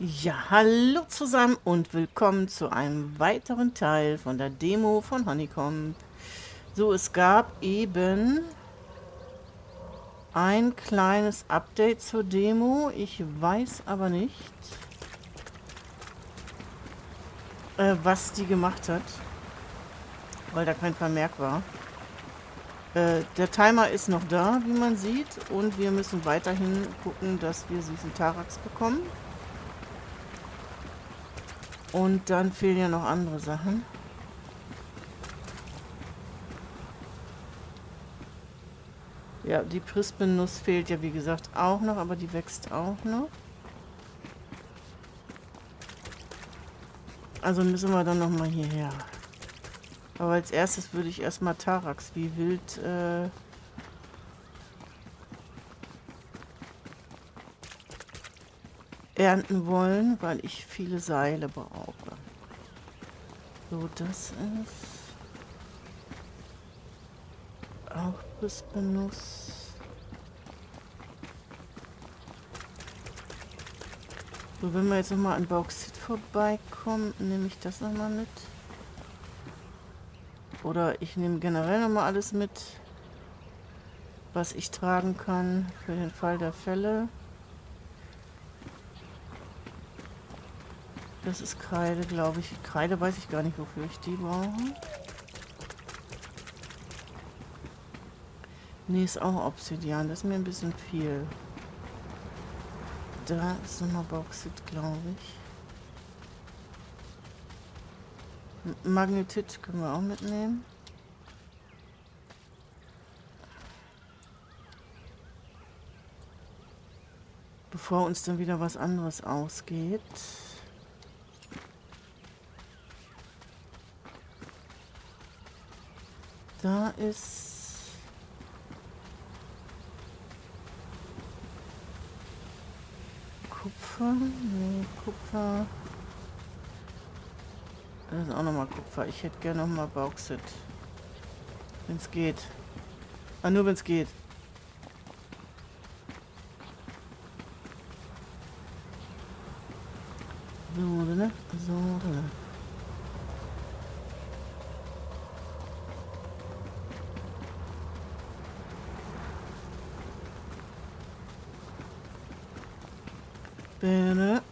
Ja, hallo zusammen und willkommen zu einem weiteren Teil von der Demo von Honeycomb. So, es gab eben ein kleines Update zur Demo. Ich weiß aber nicht, was die gemacht hat, weil da kein Vermerk war. Der Timer ist noch da, wie man sieht, und wir müssen weiterhin gucken, dass wir süßen Tarax bekommen. Und dann fehlen ja noch andere Sachen. Ja, die Prispennuss fehlt ja wie gesagt auch noch, aber die wächst auch noch. Also müssen wir dann nochmal hierher. Aber als erstes würde ich erstmal Tarax wie wild ernten wollen, weil ich viele Seile brauche. So, das ist auch Prispennuss. So, wenn wir jetzt nochmal an Bauxit vorbeikommen, nehme ich das nochmal mit. Oder ich nehme generell nochmal alles mit, was ich tragen kann für den Fall der Fälle. Das ist Kreide, glaube ich. Kreide weiß ich gar nicht, wofür ich die brauche. Nee, ist auch Obsidian. Das ist mir ein bisschen viel. Da ist nochmal Bauxit, glaube ich. Magnetit können wir auch mitnehmen. Bevor uns dann wieder was anderes ausgeht. Da ist Kupfer. Nee, Kupfer. Das ist auch nochmal Kupfer. Ich hätte gerne nochmal Bauxit. Wenn es geht. Ah, nur wenn es geht. So, ne? So, ne? Bitte.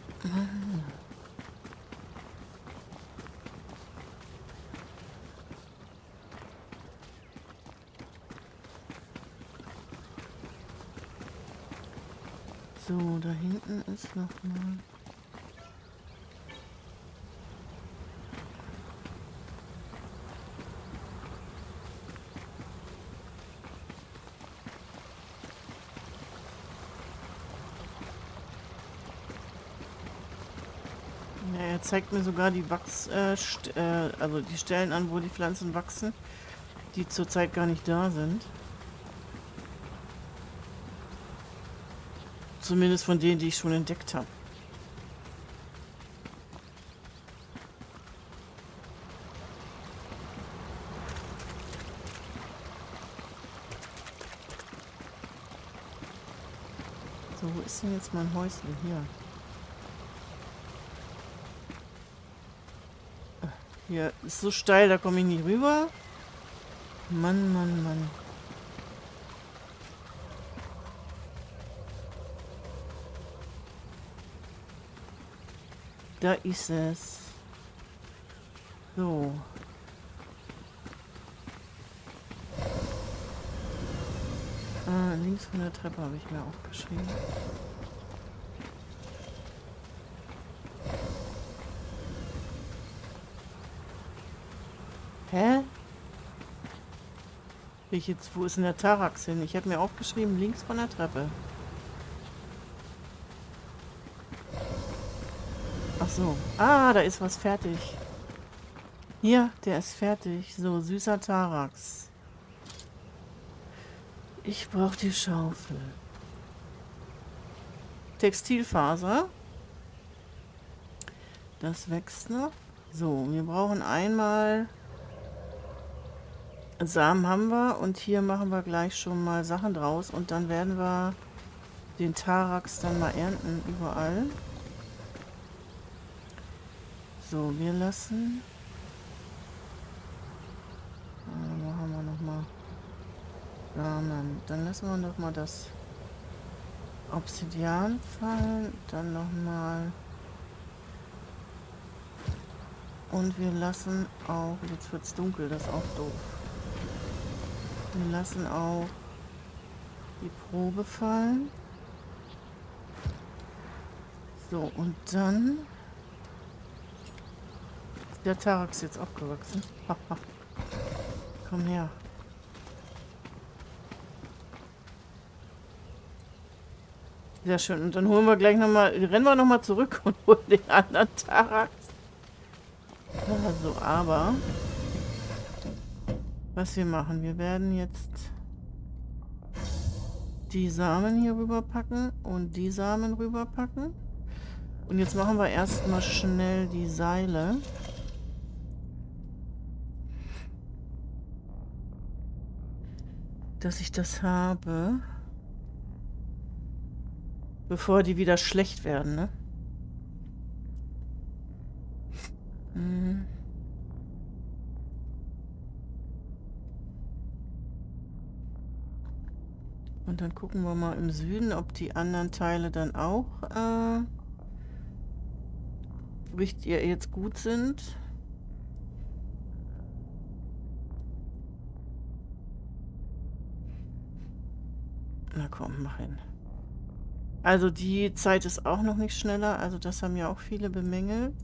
So, da hinten ist noch mal. Ja, er zeigt mir sogar die also die Stellen an, wo die Pflanzen wachsen, die zurzeit gar nicht da sind. Zumindest von denen, die ich schon entdeckt habe. So, wo ist denn jetzt mein Häuschen? Hier. Hier ist so steil, da komme ich nicht rüber. Mann, Mann, Mann. Da ist es. So. Ah, links von der Treppe habe ich mir aufgeschrieben. Hä? Wo ist denn der Tarax hin? Ich habe mir aufgeschrieben, links von der Treppe. Ach so. Ah, da ist was fertig. Hier, der ist fertig. So, süßer Tarax. Ich brauche die Schaufel. Textilfaser. Das wächst noch. So, wir brauchen einmal... Samen haben wir und hier machen wir gleich schon mal Sachen draus und dann werden wir den Tarax dann mal ernten überall. So, wir lassen... Wo haben wir nochmal? Samen. Dann lassen wir nochmal das Obsidian fallen. Dann nochmal... Und wir lassen auch... Jetzt wird es dunkel, das ist auch doof. Wir lassen auch die Probe fallen. So, und dann... Ist der Tarax jetzt abgewachsen? Haha. Komm her. Sehr schön. Und dann holen wir gleich nochmal, rennen wir nochmal zurück und holen den anderen Tarax. Also, aber was wir machen, wir werden jetzt die Samen hier rüberpacken und die Samen rüberpacken. Und jetzt machen wir erstmal schnell die Seile. Dass ich das habe, bevor die wieder schlecht werden, ne? Und dann gucken wir mal im Süden, ob die anderen Teile dann auch richtig jetzt gut sind. Na komm, mach hin. Also die Zeit ist auch noch nicht schneller. Also das haben ja auch viele bemängelt.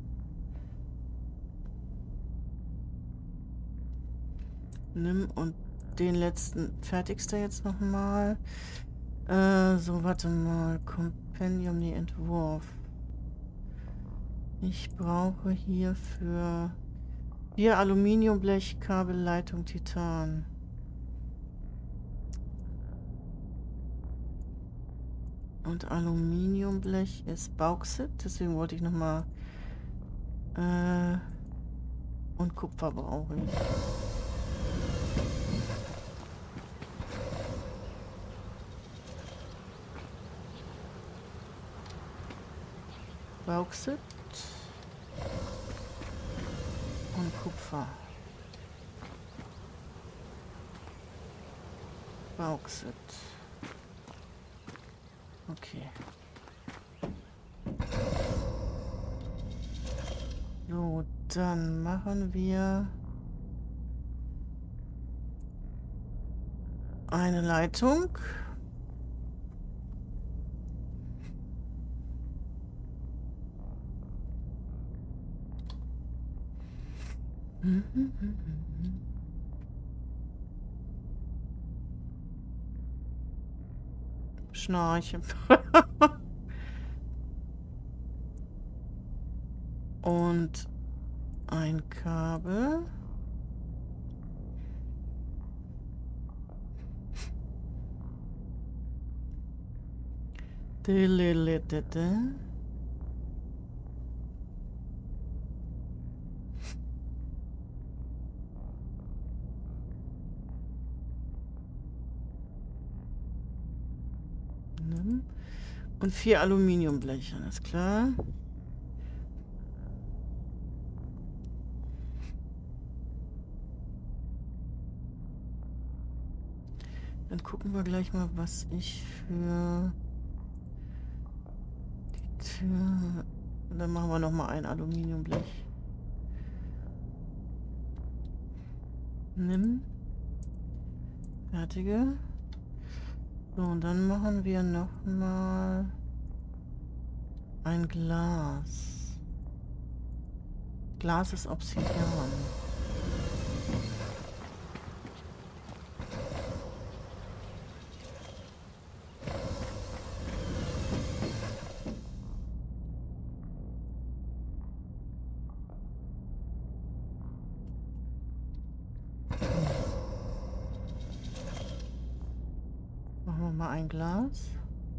Nimm und den letzten fertigst du jetzt nochmal. So, warte mal. Kompendium, die Entwurf. Ich brauche hier für... Hier Aluminiumblech, Kabelleitung, Titan. Und Aluminiumblech ist Bauxit, deswegen wollte ich nochmal... und Kupfer brauche ich. Bauxit und Kupfer. Bauxit. Okay. So, dann machen wir eine Leitung. Schnarche. Und ein Kabel. Und 4 Aluminiumbleche, alles klar. Dann gucken wir gleich mal, was ich für die Tür... Dann machen wir noch mal ein Aluminiumblech. Nimm. Fertige. So, und dann machen wir noch mal ein Glas. Glas ist Obsidian. Machen wir mal ein Glas.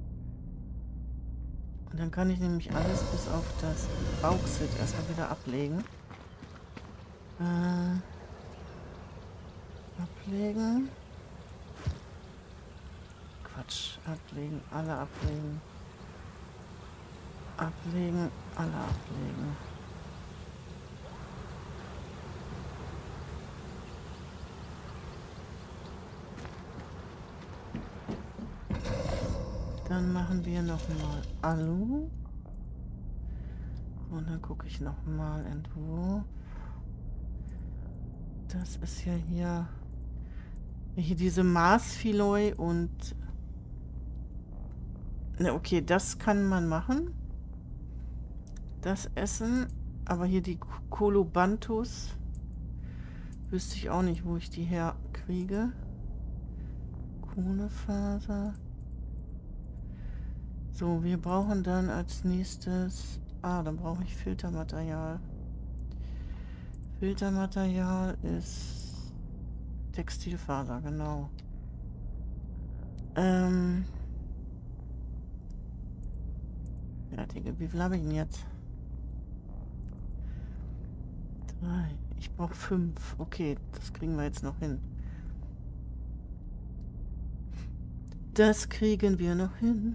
Und dann kann ich nämlich alles bis auf das Bauxit erstmal wieder ablegen. Ablegen. Quatsch. Ablegen. Alle ablegen. Ablegen. Alle ablegen. Dann machen wir nochmal Alu. Und dann gucke ich nochmal irgendwo. Das ist ja hier diese Maßfilet und... Ne, okay, das kann man machen. Das Essen. Aber hier die Kolobantus wüsste ich auch nicht, wo ich die herkriege. Kohlefaser. So, wir brauchen dann als nächstes... Ah, dann brauche ich Filtermaterial. Filtermaterial ist Textilfaser, genau. Ja, Digga, wie viel habe ich denn jetzt? 3. Ich brauche 5. Okay, das kriegen wir jetzt noch hin. Das kriegen wir noch hin.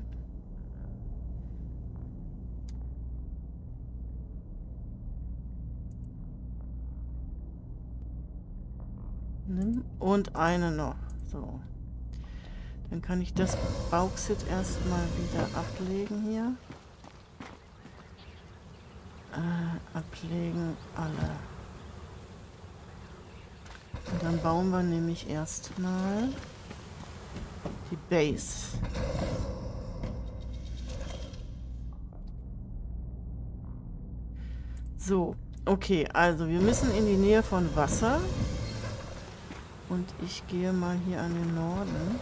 Nimm und eine noch. So. Dann kann ich das Bauxit erstmal wieder ablegen hier. Ablegen alle. Und dann bauen wir nämlich erstmal die Base. So, okay, also wir müssen in die Nähe von Wasser. Und ich gehe mal hier an den Norden.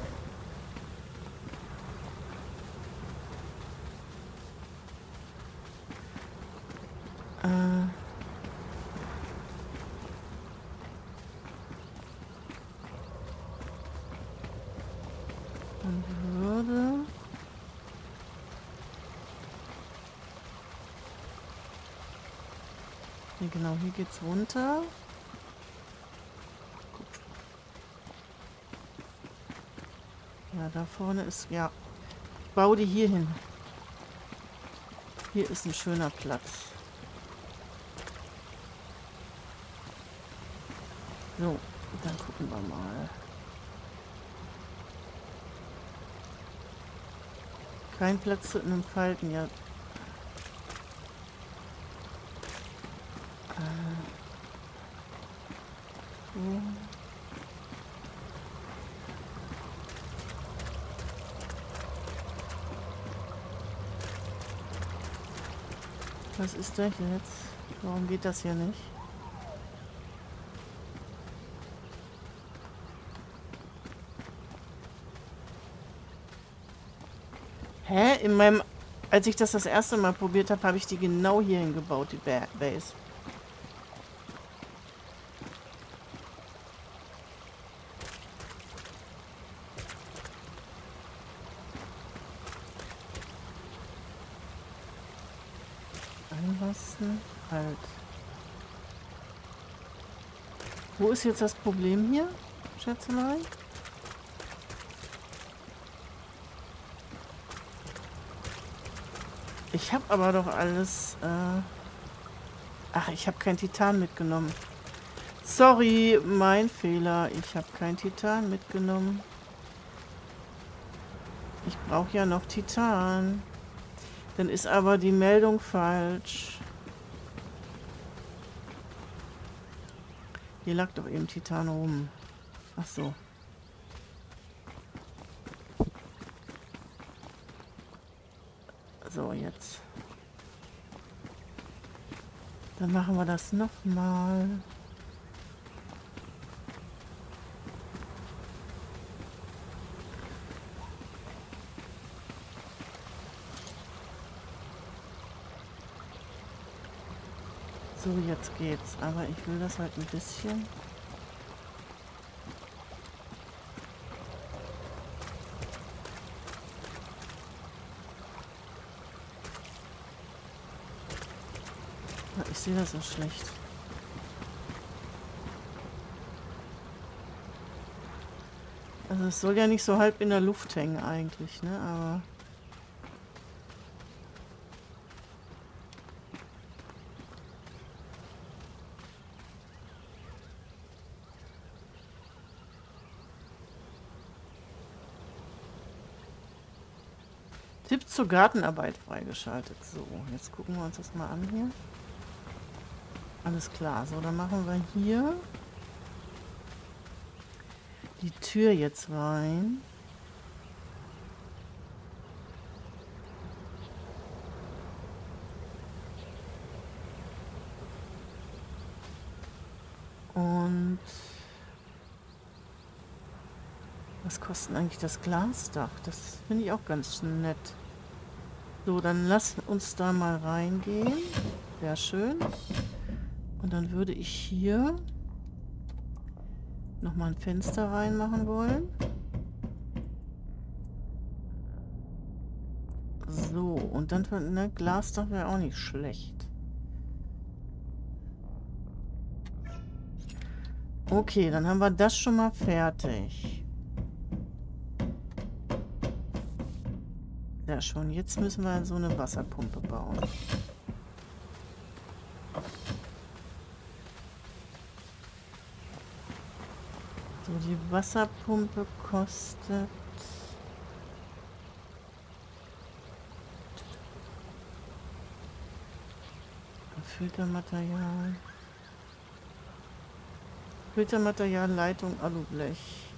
Und würde... Hier, genau, hier geht's runter. Ja, da vorne ist... Ja, bau die hier hin. Hier ist ein schöner Platz. So, dann gucken wir mal. Kein Platz zu einem Falten, ja. So. Was ist das jetzt? Warum geht das hier nicht? Hä? In meinem... Als ich das erste Mal probiert habe, habe ich die genau hier hingebaut, die Base. Einrasten. Halt. Wo ist jetzt das Problem hier, Schätzelein? Ich habe aber doch alles... Ach, ich habe kein Titan mitgenommen. Sorry, mein Fehler. Ich habe kein Titan mitgenommen. Ich brauche ja noch Titan. Dann ist aber die Meldung falsch. Hier lag doch eben Titan rum. Ach so. So, jetzt. Dann machen wir das nochmal. So, jetzt geht's. Aber ich will das halt ein bisschen... Ich sehe das so schlecht. Also es soll ja nicht so halb in der Luft hängen eigentlich, ne? Aber... Tipps zur Gartenarbeit freigeschaltet. So, jetzt gucken wir uns das mal an hier. Alles klar. So, dann machen wir hier die Tür jetzt rein. Und was kostet eigentlich das Glasdach? Das finde ich auch ganz nett. So, dann lass uns da mal reingehen. Sehr schön. Und dann würde ich hier nochmal ein Fenster reinmachen wollen. So, und dann, ne, Glasdach wäre auch nicht schlecht. Okay, dann haben wir das schon mal fertig. Ja, schon. Jetzt müssen wir so eine Wasserpumpe bauen. So, die Wasserpumpe kostet... Filtermaterial. Filtermaterial, Leitung, Alublech.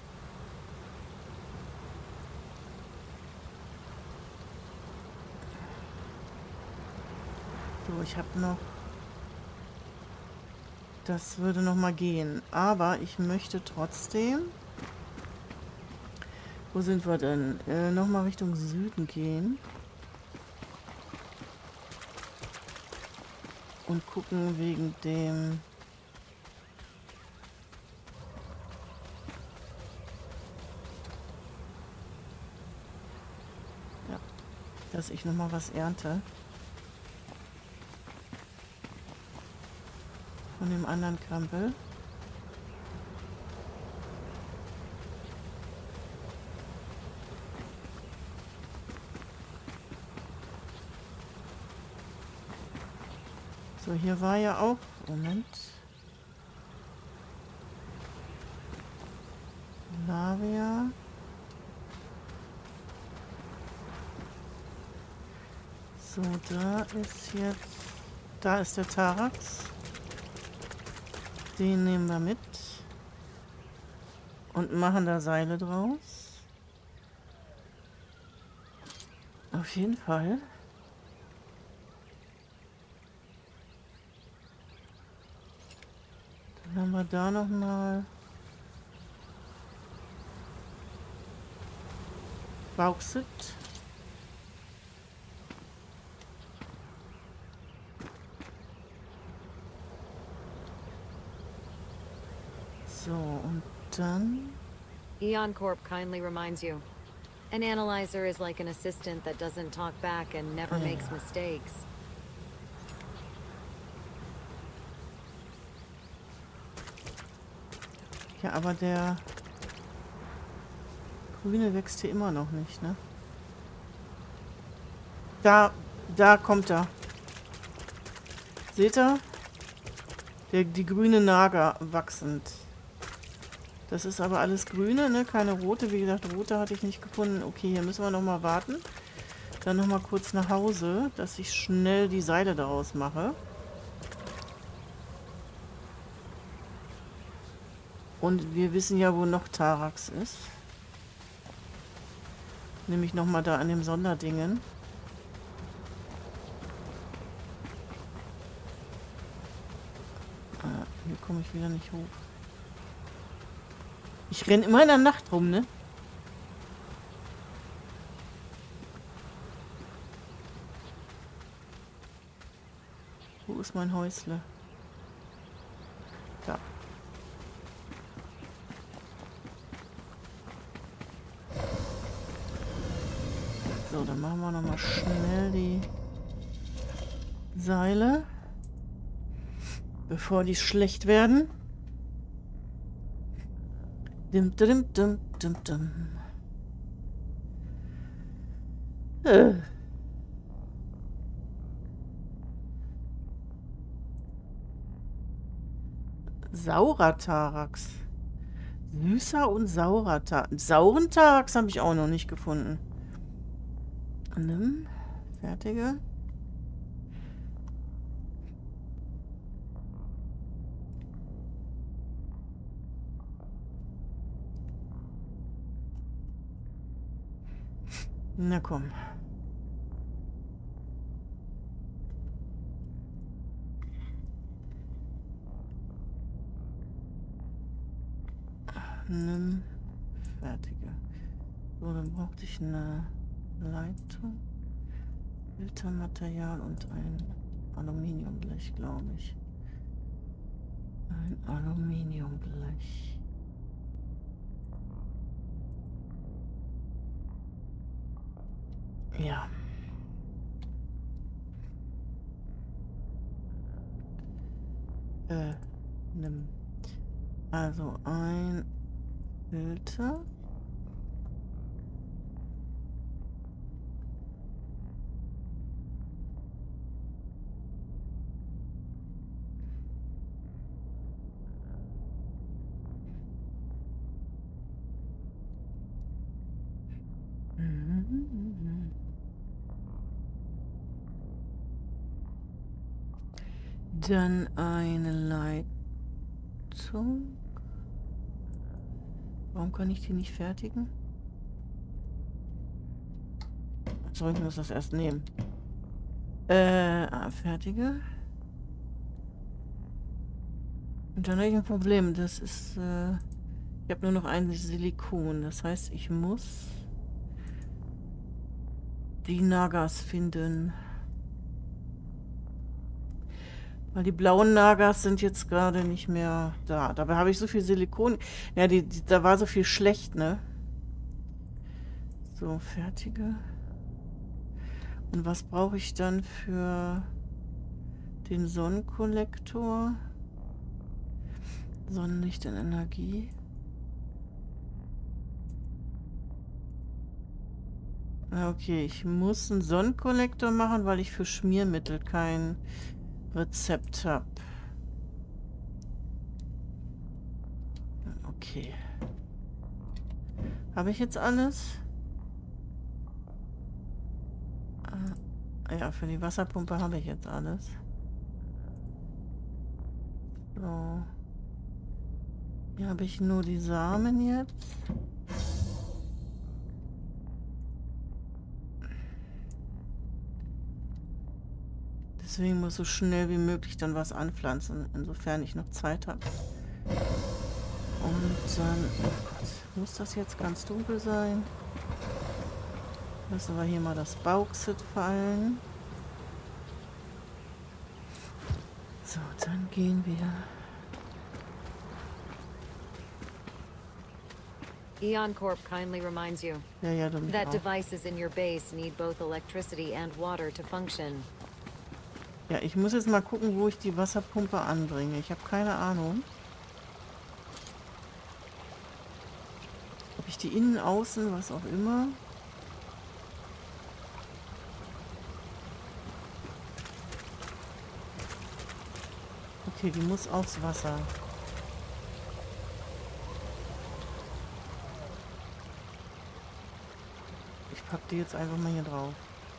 So, ich habe noch... Das würde noch mal gehen. Aber ich möchte trotzdem... Wo sind wir denn? Noch mal Richtung Süden gehen. Und gucken wegen dem... Ja, dass ich noch mal was ernte. Von dem anderen Krempel. So, hier war ja auch... Moment. Lavia. So, da ist jetzt... Da ist der Tarax. Den nehmen wir mit. Und machen da Seile draus. Auf jeden Fall. Dann haben wir da noch mal Bauxit. So, und dann... Eon Corp kindly reminds you. An analyzer is like an assistant that doesn't talk back and never makes mistakes. Ja, aber der Grüne wächst hier immer noch nicht, ne? Da kommt er. Seht ihr? Die grüne Nager wachsend. Das ist aber alles grüne, ne? Keine rote. Wie gesagt, rote hatte ich nicht gefunden. Okay, hier müssen wir noch mal warten. Dann noch mal kurz nach Hause, dass ich schnell die Seile daraus mache. Und wir wissen ja, wo noch Tarax ist. Nämlich noch mal da an dem Sonderdingen. Ah, hier komme ich wieder nicht hoch. Ich renne immer in der Nacht rum, ne? Wo ist mein Häusle? Da. So, dann machen wir noch mal schnell die Seile, bevor die schlecht werden. Dim, dim, dim, dim, dim. Saurer Tarax. Süßer und saurer Tarax. Sauren Tarax habe ich auch noch nicht gefunden. Nimm. Fertige. Na komm. Nimm. Fertige. So, dann brauchte ich eine Leitung, Filtermaterial und ein Aluminiumblech, glaube ich. Ein Aluminiumblech. Ja. Nimm. Also ein Filter. Dann eine Leitung. Warum kann ich die nicht fertigen? So, ich muss das erst nehmen. Fertige. Und dann habe ich ein Problem. Das ist, ich habe nur noch ein Silikon. Das heißt, ich muss die Nagas finden. Weil die blauen Nagas sind jetzt gerade nicht mehr da. Dabei habe ich so viel Silikon. Ja, da war so viel schlecht, ne? So, fertige. Und was brauche ich dann für den Sonnenkollektor? Sonnenlicht in Energie. Okay, ich muss einen Sonnenkollektor machen, weil ich für Schmiermittel kein Rezept habe. Okay. Habe ich jetzt alles? Ja, für die Wasserpumpe habe ich jetzt alles. So. Hier habe ich nur die Samen jetzt. Deswegen muss so schnell wie möglich dann was anpflanzen, insofern ich noch Zeit habe. Und dann, oh Gott, muss das jetzt ganz dunkel sein? Lassen wir hier mal das Bauxit fallen. So, dann gehen wir. Eon Corp kindly reminds you Ja, du mich that auch. devices in your base need both electricity and water to function. Ja, ich muss jetzt mal gucken, wo ich die Wasserpumpe anbringe. Ich habe keine Ahnung. Ob ich die innen, außen, was auch immer. Okay, die muss aufs Wasser. Ich packe die jetzt einfach mal hier drauf.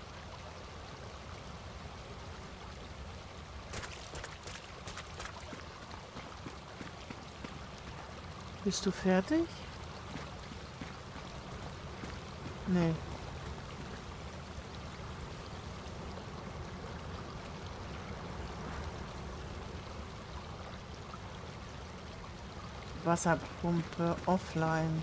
Bist du fertig? Nee. Wasserpumpe offline.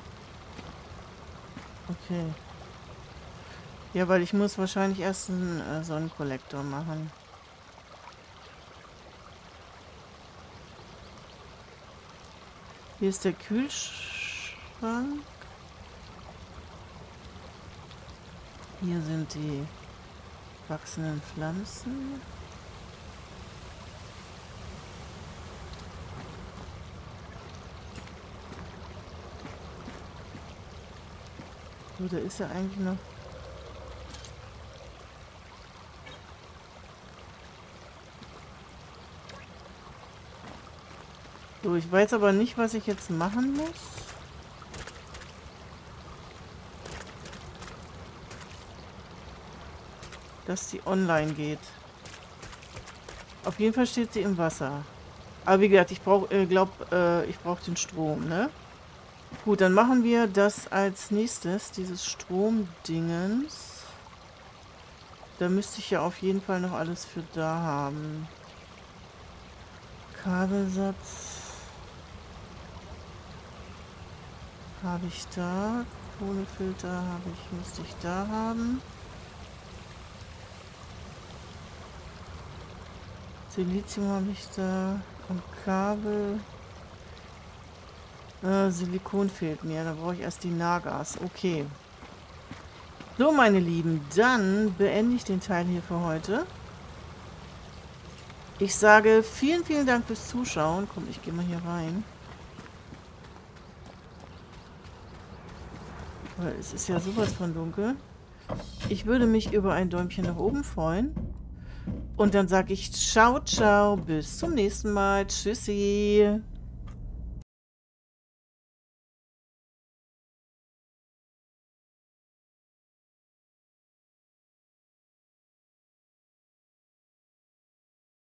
Okay. Ja, weil ich muss wahrscheinlich erst einen Sonnenkollektor machen. Hier ist der Kühlschrank. Hier sind die wachsenden Pflanzen. So, da ist ja eigentlich noch. So, ich weiß aber nicht, was ich jetzt machen muss. dass sie online geht. Auf jeden Fall steht sie im Wasser. Aber wie gesagt, ich brauche den Strom, ne? Gut, dann machen wir das als nächstes, dieses Stromdingens. Da müsste ich ja auf jeden Fall noch alles für da haben. Kabelsatz habe ich da. Kohlefilter müsste ich da haben. Silizium habe ich da. Und Kabel. Silikon fehlt mir. Da brauche ich erst die Nagas. Okay. So, meine Lieben, dann beende ich den Teil hier für heute. Ich sage vielen, vielen Dank fürs Zuschauen. Komm, ich gehe mal hier rein. Weil es ist ja sowas von dunkel. Ich würde mich über ein Däumchen nach oben freuen. Und dann sage ich ciao, ciao, bis zum nächsten Mal. Tschüssi.